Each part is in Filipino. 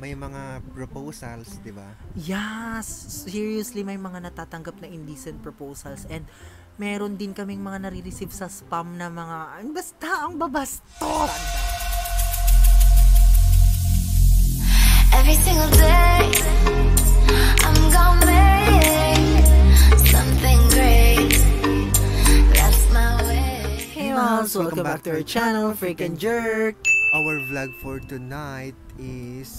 may mga proposals, di ba? Yes, seriously, may mga natatanggap na indecent proposals and meron din kaming mga nare-receive sa spam na mga, basta ang babastos. Every single day, I'm gonna make something great. That's my way. Hey Moms, welcome back to our channel, Freaking Jerk. Our vlog for tonight is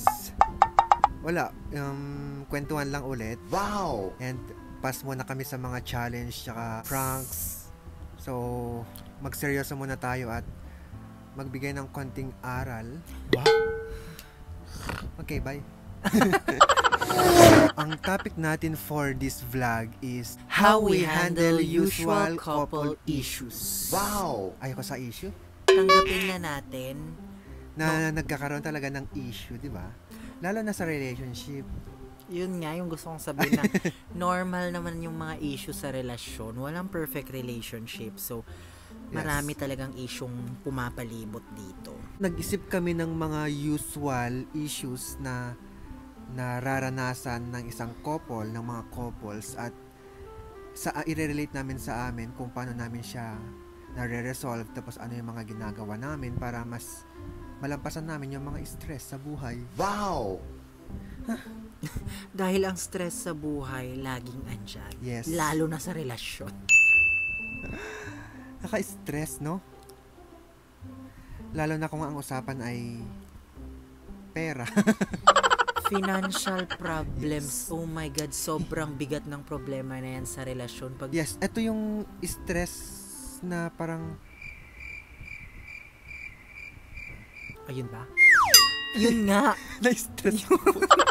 kwentuhan lang ulit. Wow! And pass muna kami sa mga challenge tsaka pranks. So, magseryoso muna tayo at magbigay ng konting aral. Wow. Okay, bye. Ang topic natin for this vlog is How we handle usual couple issues. Wow! Ayoko sa issue Tanggapin na natin na nagkakaroon talaga ng issue, di ba? Lalo na sa relationship. yun nga yung gusto kong sabihin na normal naman yung mga issue sa relasyon. Walang perfect relationship. So, marami talagang isyung pumapalibot dito. Nag-isip kami ng mga usual issues na nararanasan ng isang couple, ng mga couples, at i-relate namin sa amin kung paano namin siya nare-resolve, tapos ano yung mga ginagawa namin para mas malampasan namin yung mga stress sa buhay. Wow! Dahil ang stress sa buhay laging andyan. Yes. Lalo na sa relasyon. Naka-stress, no? Lalo na kung ang usapan ay pera. Financial problems. Oh my God, sobrang bigat ng problema na yan sa relasyon. Yes, ito yung stress na parang ayun ba? Yun nga. na-stress po.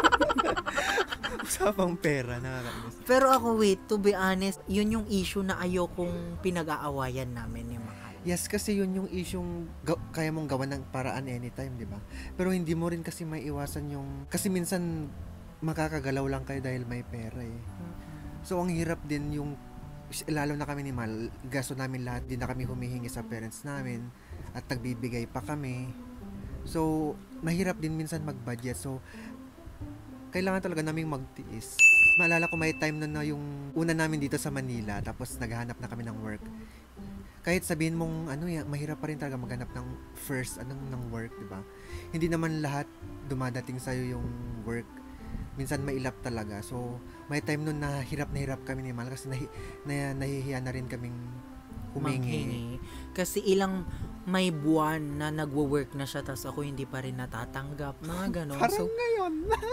Usapang pera, nakakainis. Pero ako, wait, to be honest, yun yung issue na ayokong pinag-aawayan namin ni Mahal. Yes, kasi yun yung isyong kaya mong gawa ng paraan anytime, di ba? Pero hindi mo rin kasi may iwasan yung kasi minsan makakagalaw lang kayo dahil may pera eh. So ang hirap din yung lalo na kami ni Mal, gasto namin lahat, din na kami humihingi sa parents namin at nagbibigay pa kami. So mahirap din minsan mag-budget. So kailangan talaga naming magtiis. Maalala ko may time na yung una namin dito sa Manila, tapos naghahanap na kami ng work. Kahit sabihin mong mahirap pa rin talaga maghanap ng first ng work, 'di ba? Hindi naman lahat dumadating sa yung work. Minsan mailap talaga. So, may time nun na hirap kami ni Mal kasi nahihiya na rin kaming humingi. Kasi ilang may buwan na nagwo-work na siya tapos ako hindi pa rin natatanggap. Mga ganon. Parang ngayon.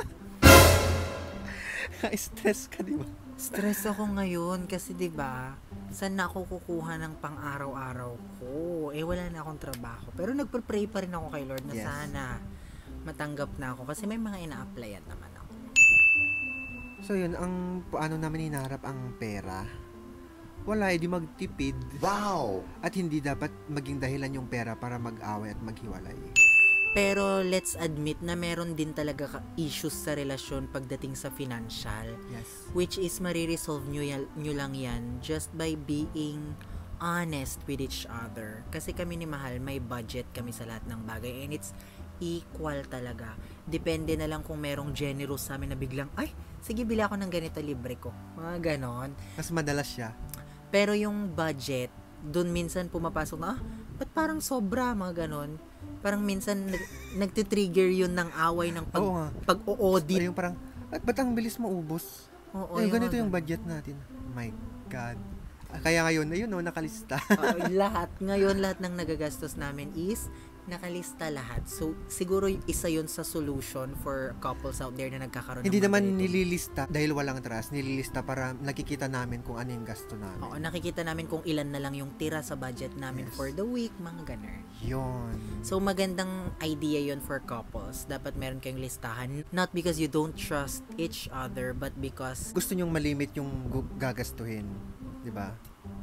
Stress ka, di ba? Stress ako ngayon kasi 'di ba? Saan na ako kukuha ng pang-araw-araw ko? Wala na akong trabaho. Pero nagpe-pray pa rin ako kay Lord na sana matanggap na ako kasi may mga ina-applyan naman ako. So yun, ang paano namin hinaharap ang pera? Wala, di magtipid. Wow! At hindi dapat maging dahilan yung pera para mag-away at maghiwalay. Pero let's admit na meron din talaga issues sa relasyon pagdating sa financial. Yes. Which is mariresolve nyo lang yan just by being honest with each other. Kasi kami ni Mahal, may budget kami sa lahat ng bagay and it's equal talaga. Depende na lang kung merong generous sa amin na biglang, ay, sige, bili ako ng ganito, libre ko. Mga ganon. Mas madalas siya. Pero yung budget, dun minsan pumapasok na, ba't parang sobra, mga ganon. Parang minsan nagtitrigger yun ng away ng pag-o-audit. Yung parang, ba't ang bilis maubos? Oo, ganito yung budget natin. My God. Kaya ngayon, ayun nakalista. lahat ng nagagastos namin is nakalista lahat. So, siguro isa yun sa solution for couples out there na nagkakaroon Hindi ng naman ganito. nililista dahil walang trust. Nililista para nakikita namin kung ano yung gasto namin. Oo, nakikita namin kung ilan na lang yung tira sa budget namin for the week, mga ganun. Yun. So, magandang idea yun for couples. Dapat meron kayong listahan. Not because you don't trust each other, but because Gusto nyong malimit yung gagastuhin. Diba?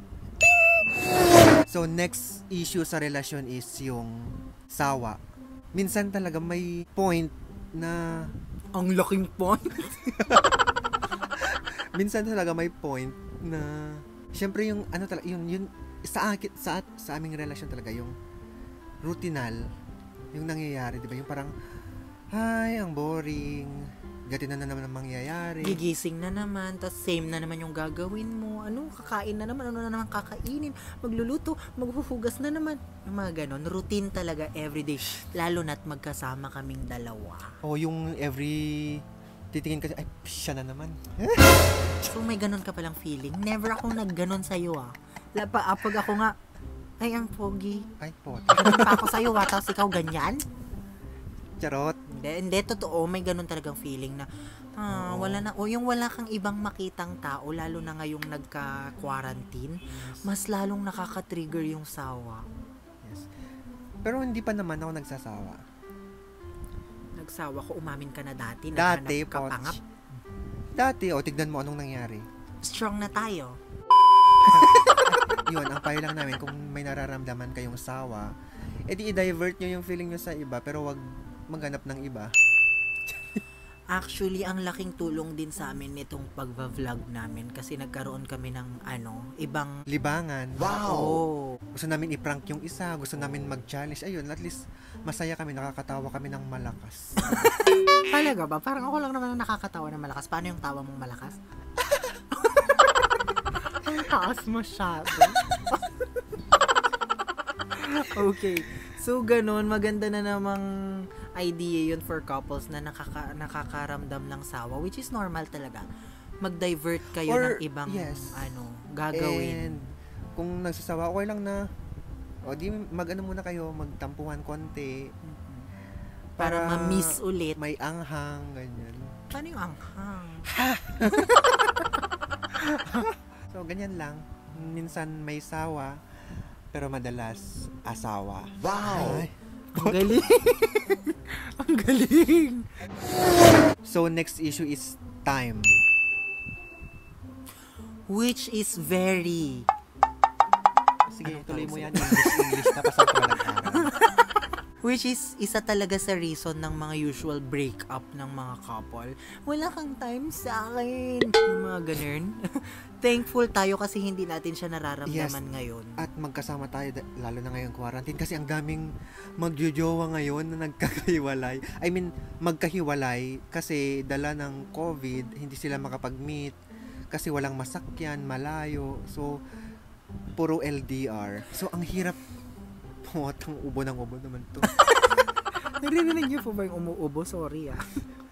So, next issue sa relasyon is yung sawa. Minsan talaga may point na ang laking point. minsan talaga may point na syempre yung yun sa aming relasyon talaga yung routinal yung nangyayari, 'di ba? Yung parang Ay, ang boring. Gati na naman ang mangyayari. Gigising na naman, tas same na naman yung gagawin mo. Ano, kakain na naman, ano na naman kakainin, magluluto, maghuhugas na naman. Yung mga ganon, routine talaga everyday. Lalo na't magkasama kaming dalawa. O yung every titingin kasi, ay, siya na naman. So may ganon ka palang feeling. Never akong nagganon sa'yo ah. Pag ako nga, ay ang pogi. Ay, pot. Ganon pa ako sa'yo ah, tapos ikaw ganyan. Charot. Hindi, totoo, may ganun talagang feeling na, wala na, o yung wala kang ibang makitang tao, lalo na ngayong nagka-quarantine, mas lalong nakaka-trigger yung sawa. Yes. Pero hindi pa naman ako nagsasawa. Nagsawa ko, umamin ka na dati, Dati, naghanap ka Poch. pangap. Dati, tignan mo anong nangyari. Strong na tayo. Yun, ang payo lang namin, kung may nararamdaman kayong sawa, edi i-divert nyo yung feeling nyo sa iba, pero wag maghanap ng iba. Actually, ang laking tulong din sa amin nitong pagva-vlog namin kasi nagkaroon kami ng ibang Libangan. Oh. Gusto namin i-prank yung isa, gusto namin mag-challenge. Ayun, at least masaya kami, nakakatawa kami ng malakas. Talaga ba? Parang ako lang naman ang nakakatawa ng malakas. Paano yung tawa mong malakas? Ang taas masyado. Okay. So, ganun. Maganda na namang idea yun for couples na nakakaramdam ng sawa, which is normal talaga. Mag-divert kayo Or, ng ibang yes. gagawin. And kung nagsasawa, okay lang na di mag-ano muna kayo, magtampuhan konti. Para ma-miss ulit. May anghang, ganyan. Paano yung anghang? So, ganyan lang. Minsan may sawa, pero madalas asawa. Wow! Ang galing! Ang galing! So, next issue is time. Which is very... Sige, Anong tuloy tawag mo sa'yo? yan. English na pasal ka ba nag-aral? Which is isa talaga sa reason ng mga usual breakup ng mga couple. Wala kang time sa akin. Yung mga ganun. Thankful tayo kasi hindi natin siya nararamdaman ngayon. At magkasama tayo, lalo na ngayong quarantine. Kasi ang daming magjojowa ngayon na nagkakahiwalay. I mean, magkahiwalay kasi dala ng COVID, hindi sila makapag-meet. Kasi walang masakyan, malayo. So, puro LDR. So, ang hirap. Ang ubo ng ubo naman to. Narinig niyo po ba yung umuubo? Sorry ah.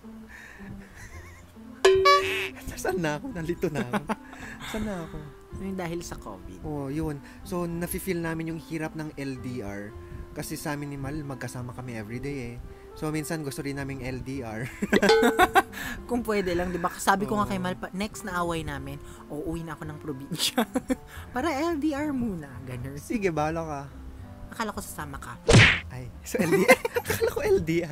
Saan na ako? Nalito na ako. Saan na ako? Yung dahil sa COVID. Oh, yun. So, nafe-feel namin yung hirap ng LDR. Kasi sa amin ni Mal, magkasama kami everyday eh. So, minsan gusto rin naming LDR. Kung pwede lang, di ba? Sabi ko nga kay Mal, next na away namin, uuwi na ako ng probinsya. Para LDR muna. Ganun. Sige, bahala ka. Akala ko sasama ka. Ay, so LDR? Akala ko LDR.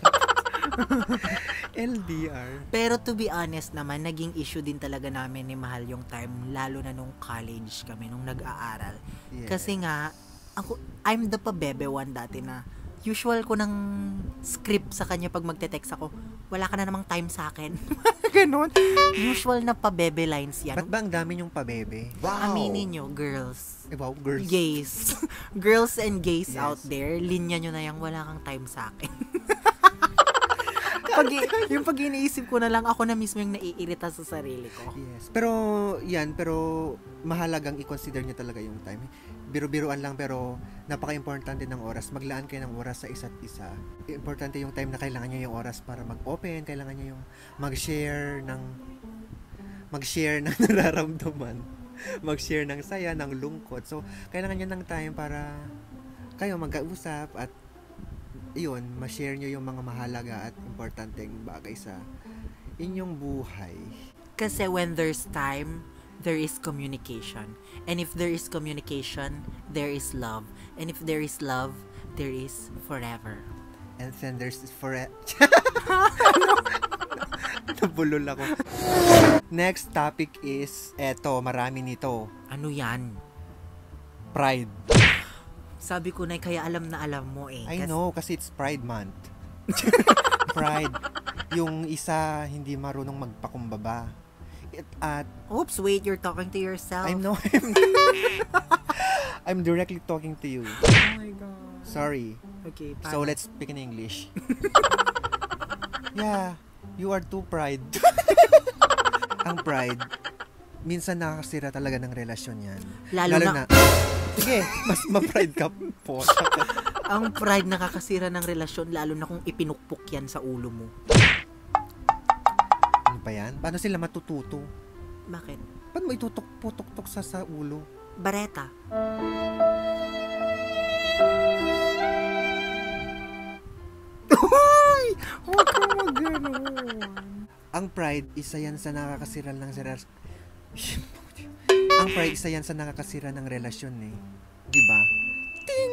LDR. Pero to be honest naman, naging issue din talaga namin ni Mahal yung time, lalo na nung college kami, nung nag-aaral. Yeah. Kasi nga, I'm the pabebe one dati na usual ko ng script sa kanya pag magte-text ako, wala ka na namang time sa akin. Ganon. Usual na pabebe lines yan. Ba't ba ang dami yung pabebe? Aminin nyo, girls. Wow, girls. Gays. Girls and gays Yes. out there, linya nyo na yung wala kang time sa akin. Yung pag iniisip ko na lang, ako na mismo yung naiirita sa sarili ko. Yes. Pero, mahalagang i-consider nyo talaga yung time. Biro-biruan lang, pero napaka-importante ng oras. Maglaan kayo ng oras sa isa't isa. Importante yung time na kailangan nyo yung oras para mag-open, kailangan nyo yung mag-share ng nararamdaman. Mag-share ng saya, ng lungkot. So, kailangan nyo ng time para kayo magkausap at yun, ma-share nyo yung mga mahalaga at importanteng bagay sa inyong buhay. Kasi when there's time, there is communication. And if there is communication, there is love. And if there is love, there is forever. And then there's forever. Nabulol ako. Next topic is, marami nito. Ano yan? Pride. Sabi ko na kaya alam na alam mo eh. I know, kasi it's Pride Month. Pride. Yung isa hindi marunong magpakumbaba. At Oops, wait, you're talking to yourself. I'm directly talking to you. Oh my God. Sorry. Okay, So let's speak in English. Yeah, you are too pride. Ang pride, minsan nakakasira talaga ng relasyon yan. Lalo na sige, mas ma-pride ka po. ang pride nakakasira ng relasyon, lalo na kung ipinukpok yan sa ulo mo. Ano pa yan? Paano sila matututo? Bakit? Paano mo itutok-putok-tok sa ulo? Bareta. Hoy! Huwag kang mag-ganon. Ang pride, isa yan sa nakakasira ng Ang pride, isa yan sa nakakasira ng relasyon eh. Diba? Ting!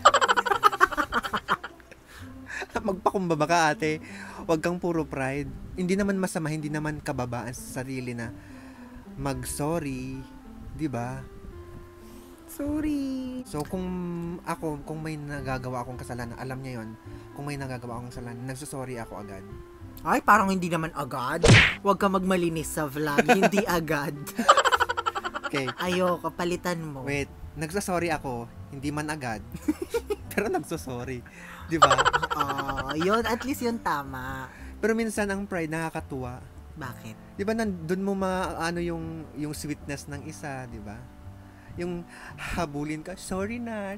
Magpakumbaba ka ate. Huwag kang puro pride. Hindi naman masama, hindi naman kababaan sa sarili na mag-sorry. Diba? Sorry. So kung may nagagawa akong kasalanan, alam niya yon. Kung may nagagawa akong kasalanan, nagsusorry ako agad. Ay, parang hindi naman agad. Huwag ka magmalinis sa vlog. Hindi agad. Okay. Ayoko, palitan mo. Wait, nagsusorry ako, hindi man agad. Pero nagsusorry. Di ba? Yun, at least yun tama. Pero minsan ang pride nakakatuwa. Bakit? Di ba nandun mo maano yung sweetness ng isa, di ba? Yung habulin ka, sorry na.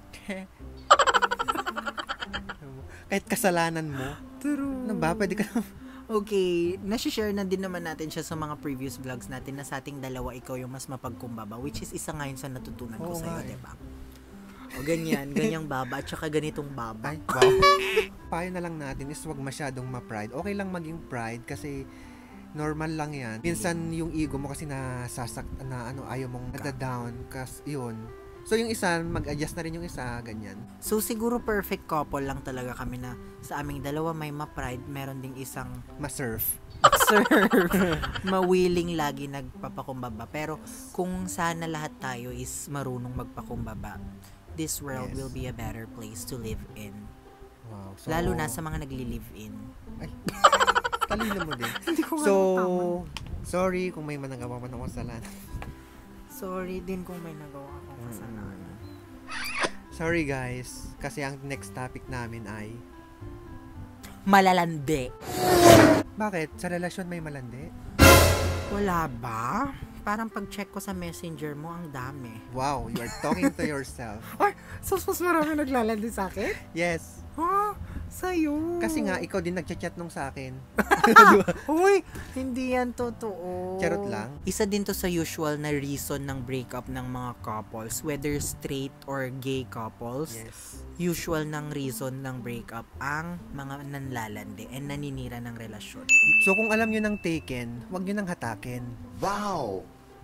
Kahit kasalanan mo. True. Ano ba? Pwede ka Okay, nasi-share na din naman natin siya sa mga previous vlogs natin na sa ating dalawa ikaw yung mas mapagkumbaba, which is isa nga yun sa natutunan ko sa'yo, diba? O ganyan, ganyang baba at saka ganitong baba. Ay, wow. Payo na lang natin is wag masyadong ma-pride. Okay lang maging pride kasi normal lang yan. Minsan yung ego mo kasi ayaw mong nada-down kasi yun. So yung isa, mag-adjust na rin yung isa, ganyan. So siguro perfect couple lang talaga kami na sa aming dalawa may ma-pride, meron ding isang ma-surf. Ma-willing lagi nagpapakumbaba. Pero kung sana lahat tayo is marunong magpakumbaba, this world will be a better place to live in. Wow. So, lalo na sa mga nagli-live in. Ay, talino mo din. Hindi ko sorry kung may managawa man akong kasalanan. Sorry din kung may nagawa akong kasalanan. Sorry guys, kasi ang next topic namin ay malalandi. Bakit? Sa relasyon may malandi? Wala ba? Parang pag-check ko sa messenger mo, ang dami. Wow, you are talking to yourself. Ay, mas marami naglalandi sa akin? Yes. Ha? Sa'yo? Kasi nga, ikaw din nagchat-chat nung sa akin. Uy, hindi yan totoo. Charot lang. Isa din to sa usual na reason ng breakup ng mga couples, whether straight or gay couples. Yes. Usual ng reason ng breakup ang mga nanlalandi and naninira ng relasyon. So kung alam nyo ng taken, wag nyo nang hatakin. Wow!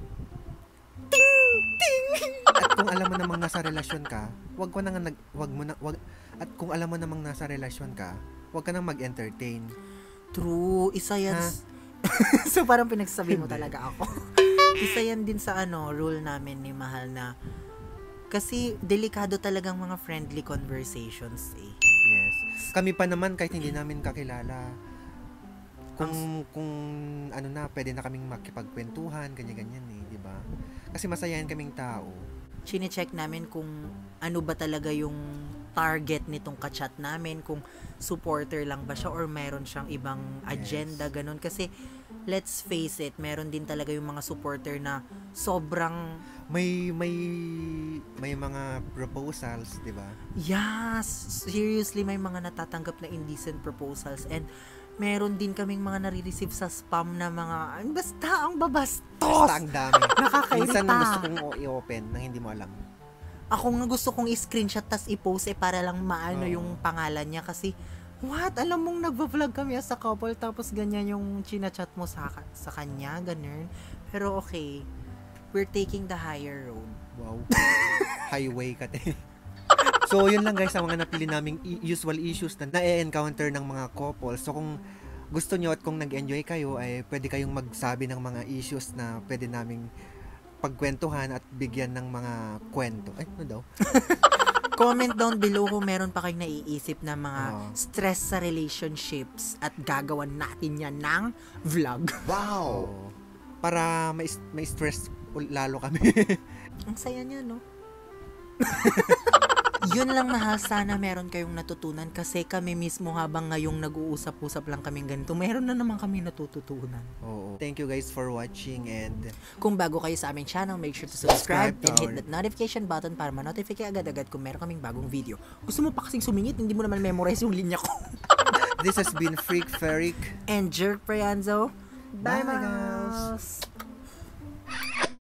At kung alam mo namang nasa relasyon ka, at kung alam mo namang nasa relasyon ka, wag ka nang mag-entertain. True, isa yan. So parang pinagsasabi mo talaga ako. Isa yan din sa rule namin ni Mahal na kasi delikado talagang mga friendly conversations eh. Yes. Kami pa naman kahit hindi namin kakilala. Kung pwede na kaming makipagkwentuhan, ganyan-ganyan eh, di ba? Kasi masayahin kaming tao. Chine-check namin kung ano ba talaga yung target nitong kachat namin, kung supporter lang ba siya or meron siyang ibang agenda, ganun. Kasi, let's face it, meron din talaga yung mga supporter na sobrang may mga proposals, di ba? yes, seriously, may mga natatanggap na indecent proposals and meron din kaming mga nare-receive sa spam na mga basta ang babastos. Basta ang dami. Nakakairita. Minsan gusto kong i-open nang hindi mo alam. Ako nga gusto kong i-screenshot tas i-post para lang maano yung pangalan niya kasi what? Alam mong nagva-vlog kami as a couple tapos ganyan yung chinachat mo sa kanya, ganun. Pero okay, we're taking the higher road. Wow. Highway ka te. So, yun lang guys, ang mga napili naming usual issues na na-encounter ng mga couples. So, kung gusto nyo at kung nag-enjoy kayo, ay pwede kayong magsabi ng mga issues na pwede naming pagkwentuhan at bigyan ng mga kwento. Ay, ano daw? Comment down below kung meron pa kayong naiisip na mga stress sa relationships at gagawan natin yan ng vlog. Wow! Para may stress lalo kami. Ang saya niya, no? Yun lang, mahal, sana meron kayong natutunan kasi kami mismo habang ngayong nag-uusap-usap lang kaming ganito, meron na naman kami natututunan. Oo. Thank you guys for watching and Kung bago kayo sa aming channel, make sure to subscribe Subscribe and hit to that notification button para ma-notify kayo agad-agad kung meron kaming bagong video. Gusto mo pa kasing sumingit, hindi mo naman memorize yung linya ko. this has been Freak Ferric. And Jerk Prianzo. Bye, Bye, guys. guys!